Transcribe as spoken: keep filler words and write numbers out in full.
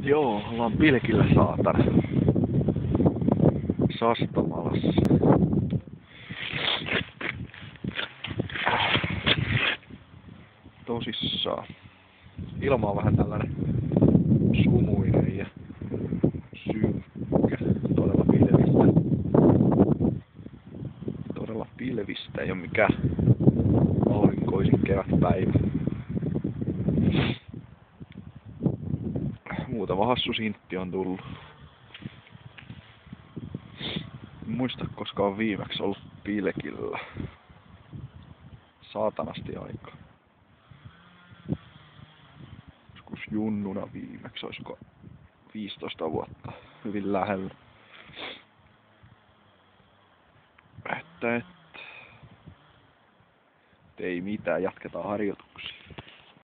Joo, ollaan pilkillä saatana. Sastamalassa. Tosissaan. Ilma on vähän tällainen sumuinen ja synkkä. Todella pilvistä. Todella pilvistä, ei oo mikään aurinkoisin kevätpäivä. Muutama hassu sintti on tullut. En muista koska on viimeksi ollut pilkillä. Saatanasti aikaa. Joskus junnuna viimeksi, olisiko viisitoista vuotta. Hyvin lähellä. Että et. Ei mitään, jatketaan harjoituksia.